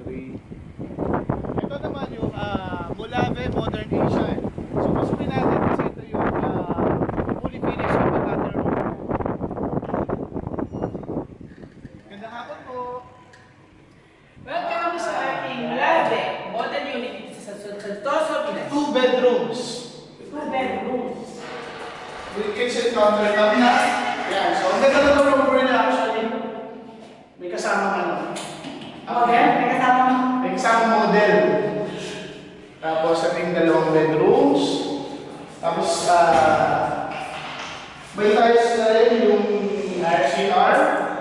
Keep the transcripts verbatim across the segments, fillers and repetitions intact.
three. Ito naman yung uh, Molave Modern Asian. So pasukin natin kasi ito yung uh, fully finished with the cutter room. Gandang hapon po. Welcome sa ating Molave Modern Unit dito sa Santoso, Pinas. Two bedrooms. Two bedrooms. With kitchen countertop na. Yan. So ang ganda na ito room niya actually. May kasama ano. Okay, may kasama mo. May kasama model. Tapos ating dalawang bedrooms. Tapos uh, may tiles na rin yung R C R.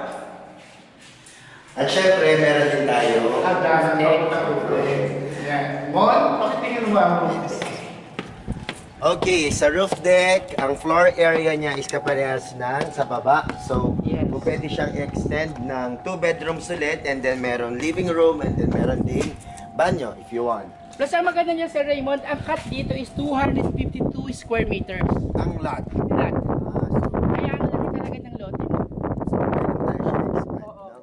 At syempre, meron din tayo. Hagdanan na ito. Yan. Mon, pakitingin mo ba ang room? Okay, sa roof deck, ang floor area niya is kaparehas na sa baba. So, Yes. kung pwede siyang extend ng two bedrooms ulit, and then meron living room, and then meron din banyo if you want. Plus, ang maganda niya, Sir Raymond, ang cut dito is two hundred fifty-two square meters. Ang lot. Lot. Ah, so, Kaya ang laki talaga ng lote mo. so pwede tayo siya expand. Oo. No?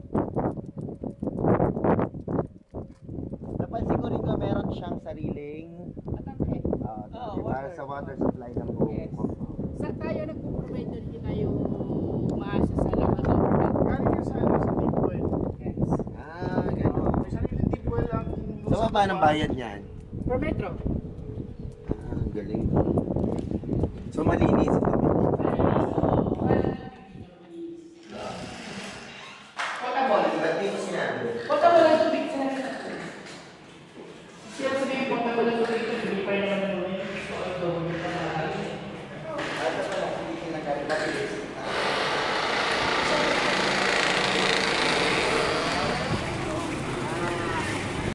Napansin ko rin ko meron siyang sariling Matangke. uh, Oo, para water. sa water supply ng buong Yes. compound. Saan tayo nagpo-provide na hindi tayo umaasa sa lakas ng product? Galing yan sa, ano, sa deep well. Yes. Ah, gano'n. May sariling deep well lang. So, paano ang bayad niyan? Per metro. Ah, ang galing. So, malinis ito. Potable. Ba't di ko sinabi? Potable ang tubig,